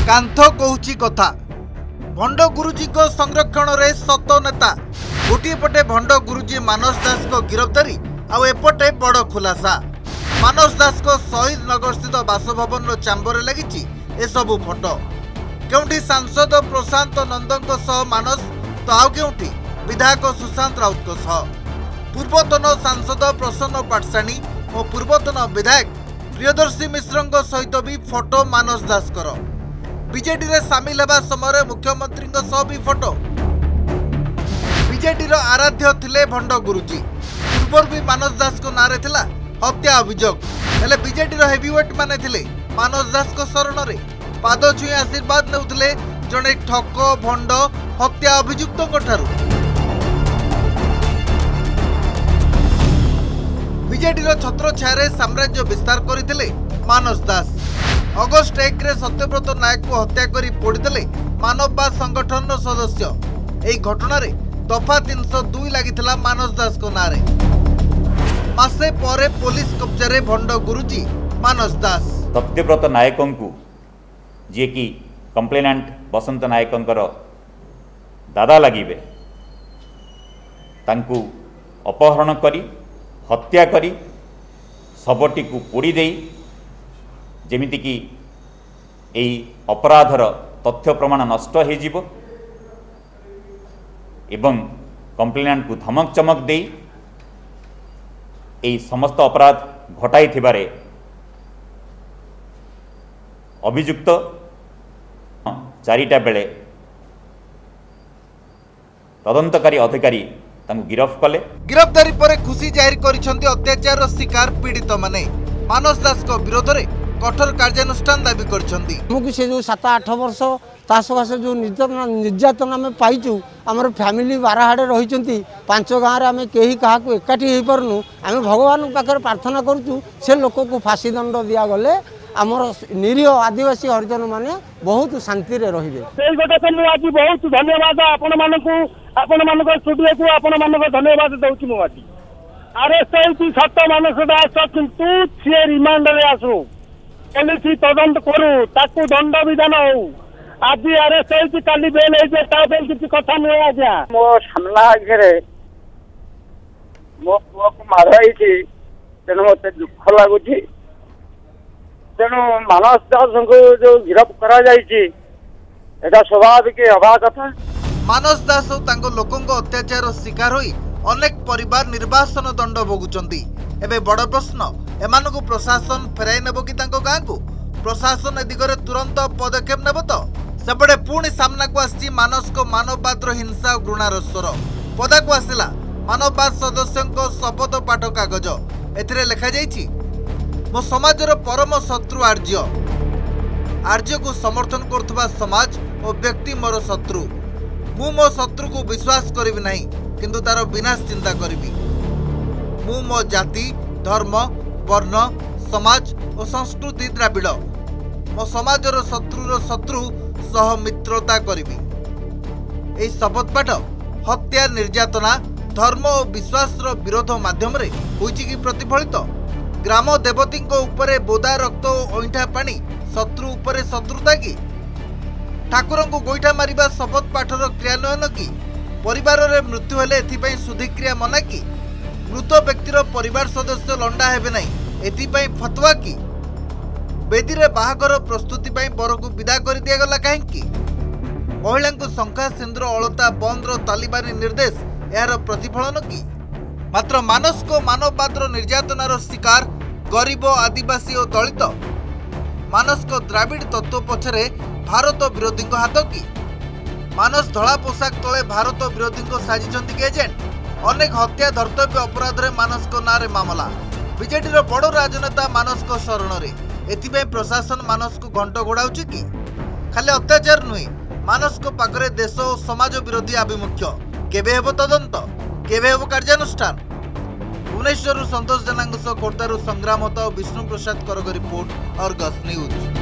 कांथ कहूची कथा भंड गुरुजी को संरक्षण रे सत नेता गोटे पटे भंड गुरुजी मानस दास को गिरफ्तारी आउ एपटे बड़ खुलासा। मानस दास को शहीद नगर स्थित बासभवन चांबर लगी एसबू फोटो केउठी सांसद प्रशांत नंदन सह मानस तो आउ केउठी विधायक सुशांत राउत पूर्वतन सांसद प्रसन्न पाटसाणी और पूर्वतन विधायक प्रियदर्शी मिश्र सहित भी फोटो मानस दास कर बीजेडी रे सामिल होगा समय मुख्यमंत्री भी फोटो। बीजेडी आराध्य थिले भंड गुरुजी पूर्व भी मानस दास को नारे थिला हत्या अभियोग हेले बीजेडी हेवीवेट माने थिले मानस दास को शरण रे पाद छुई आशीर्वाद नेउथिले जणे ठक भंड हत्या अभियुक्त ठारू। बीजेडी छत्र छाया साम्राज्य विस्तार करथिले मानस दास। अगस्ट 1 रे सत्यव्रत नायक को हत्या करी पोड़ीदेले मानववाद संगठन सदस्य। एही घटना रे दफा 302 लागिथिला मानस दास को नारे। मासे परे पुलिस कब्जा रे भंड गुरुजी मानस दास। सत्यव्रत नायक को जे कि कंप्लेनेंट बसंत नायकंकर दादा लगिबे तांकू अपहरण करी हत्या करी शबटी को पोड़ी देई जेमिति कि एई अपराधर तथ्य प्रमाण नष्ट हो जीवो एवं कंप्लेनेंट को धमक चमक दे एई समस्त अपराध घटाई थिबारे अभियुक्त 4टा बेले तदंतकारी अधिकारी तांको गिरफ्त कले। गिरफ्तारी पर खुशी जाहिर करिसेंती अत्याचार शिकार पीड़ित माने मानस दास को विरोध में कठोर कार्यानुष्ठान दाबी करछंती। हमको से जो 7-8 वर्ष ता सकाशे जो निर्यातना आम पाइचु आमर फैमिली बारहाड़े रही 5 गाँव आम कहीं क्या एकाठी हो पार्नु आम भगवान पाखे प्रार्थना करुचु से लोक को फांसी दंड दिया गले आमर निरीह आदिवासी हरिजन माने बहुत शांति रे रहिबे। सेई गोटे तो मु आज बहुत धन्यवाद आपण मानको स्टूडियो को आपण मानको धन्यवाद दउछि मु आज अरेस्ट होई सत्य मानस दास किंतु से रिमांड रे आसु पुलिस तदंत करू ताकू दंड विधान हो आज अरेस्ट होई काली बेल होई ता किसी कथा नहीं आज्ञा मो सामना आगे मो पुआ को मार होई तेणु मत दुख लगुच तेणु मानस दास को जो गिरफ्त करा जायछि एटा स्वाभाविक हवा कथा। मानस दास और तांको लोकंक अत्याचार शिकार होई अनेक परिवार निर्वासन दंड भोगुचंती। एबे बड़ प्रश्न एमानकु प्रशासन फेराई नेबो कि तांको गाँ को प्रशासन ए दिगरे तुरंत पदक्षेप नेबो तो सेपटे पुणी सामना को आसी मानस को मानववाद हिंसा और घृणार स्वर पदा को आसिला मानववाद सदस्यों शपथ पाठ कागज एथिरे लिखा जाइछि मो समाजर परम शत्रु आर्य को समर्थन करथुबा समाज और व्यक्ति मोर शत्रु मु मो शत्रु को विश्वास करिबि नाही किंतु तार विनाश चिंता करिबि मु मो जाति धर्म वर्ण समाज और संस्कृति द्राविड़ मो समाजर शत्रुर शत्रु सह मित्रता करिबि। एई शपथ पाठ हत्या निर्यातना धर्म और विश्वास विरोध माध्यम रे होइछि कि प्रतिफलित ग्राम देवती उपरे बोदा रक्त और अईठा पानी शत्रु उपरे शत्रुता कि ठाकुर को गोईठा मारिबा शपथ पाठर क्रियान्वयन कि परिवार रे मृत्यु हेले एथिपई शुद्धिक्रिया मना कि मृत व्यक्तिर परिवार सदस्य लंडा हेबे नहीं एथिपई फतवा कि बेदी रे बाहागर प्रस्तुति पई बर को विदा कर दिया गला काहेकि महिला को शंखा सिंदूर अलता बंद तालिबानी निर्देश यार प्रतिफलन कि मात्र मानस को मानववाद निर्यातनार शिकार गरीब आदिवासी और दलित मानस को द्राविड़ तत्व पछरे भारत विरोधी हाथ कि मानस धड़ा पोशाक तले भारत विरोधी साजिचंती कि एजेंट अनेक हत्या धर्तव्य अपराध रे मानस को नारे मामला बीजेडी बड़ राजनेता मानस को शरण रे एथिपई प्रशासन मानस को घंट घोड़ाउछि कि खाली अत्याचार नुहे मानस को पाखरे देश और समाज विरोधी आभिमुख्य केबे हेबो तदंत केबे हेबो कार्यानुष्ठान। भुवनेश्वर संतोष जेना खोर्धारू संग्राम विष्णु प्रसाद करग रिपोर्ट अर्गस न्यूज।